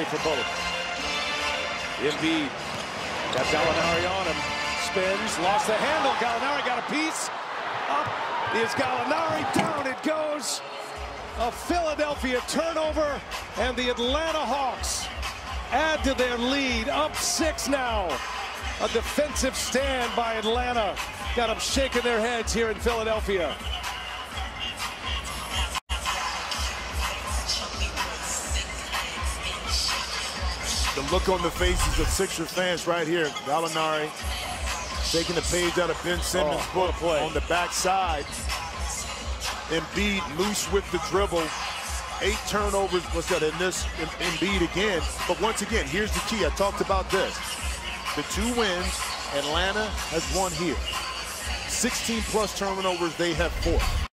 for both. Embiid got Gallinari on him. Spins, lost the handle. Gallinari got a piece. Up is Gallinari. Down it goes. A Philadelphia turnover, and the Atlanta Hawks add to their lead. Up 6 now. A defensive stand by Atlanta. Got them shaking their heads here in Philadelphia. The look on the faces of Sixer fans right here. Gallinari taking the page out of Ben Simmons' book on the backside. Embiid loose with the dribble. 8 turnovers was that in this Embiid again. But once again, here's the key. I talked about this. The 2 wins, Atlanta has won here. 16+ turnovers, they have 4.